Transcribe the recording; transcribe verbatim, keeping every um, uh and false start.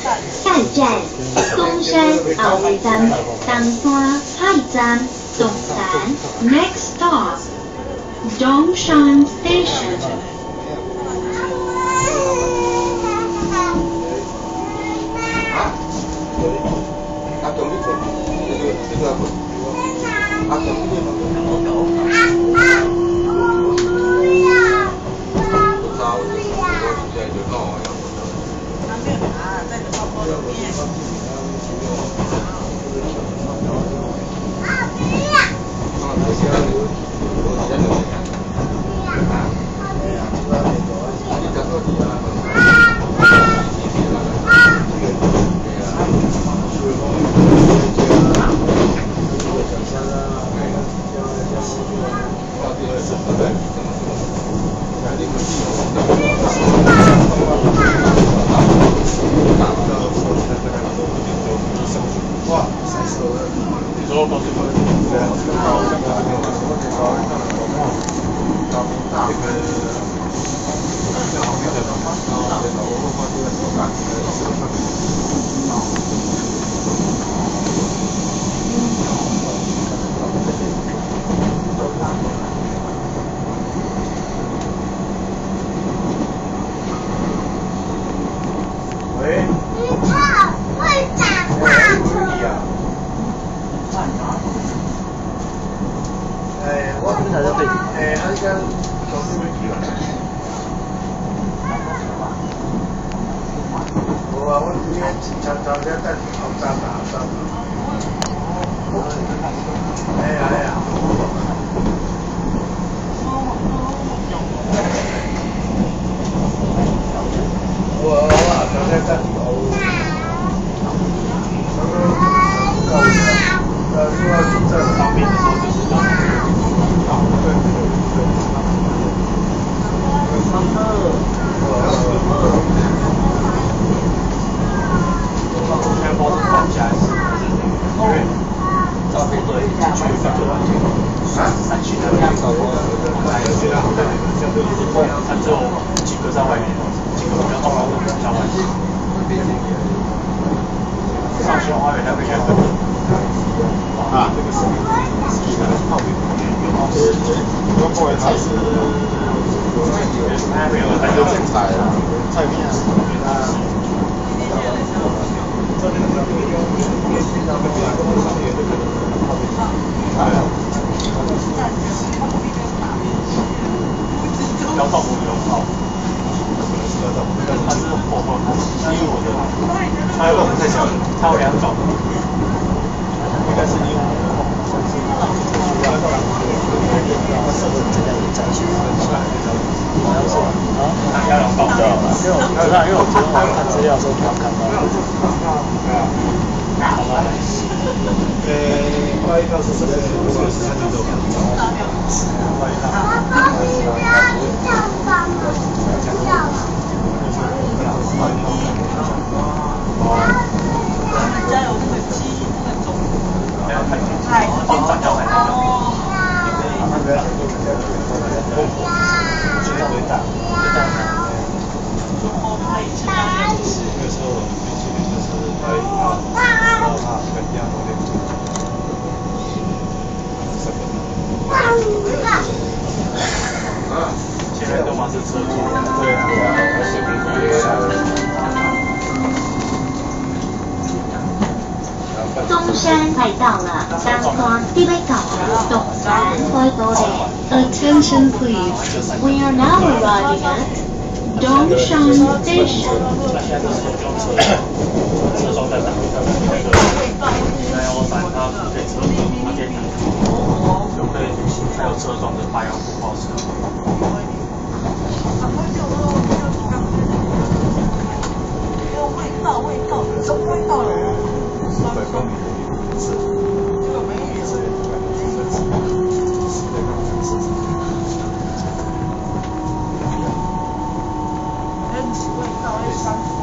下一站，东山后尾站，东山海站，东山 Next stop, Dongshan Station. 中山快到了，当光地北港的东山快到了。Attention please, we are now arriving at Dongshan Station. 车窗在打，那个三幺三它可以车窗，它可以打，就可以还有车窗的八幺五号车。味道味道，什么味道了？四百公里一次，这个没一次，四百公里一次。很味道，哎，香。